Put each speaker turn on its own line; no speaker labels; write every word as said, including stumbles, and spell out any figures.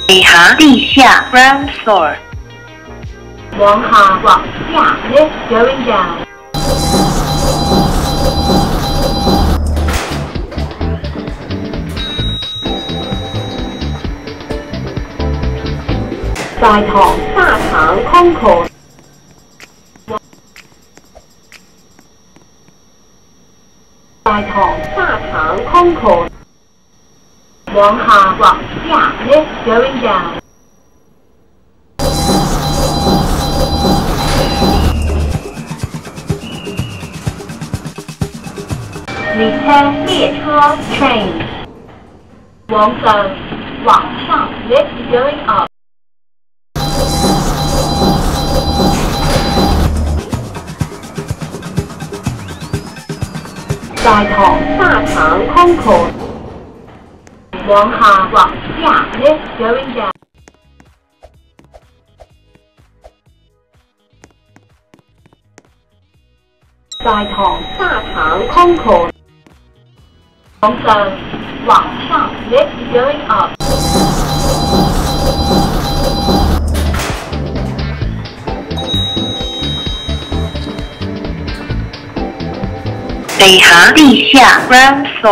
北航地下 ground floor。
往下往下 lift going down。大堂大堂 concourse。大堂大堂 concourse。往下往下 lift going down。列车列车 train。往上往上 lift going up。大堂大堂 concourse。往下往下 lift going down。大堂大堂 concourse。往上往上 lift going up。
北航地下 ground floor。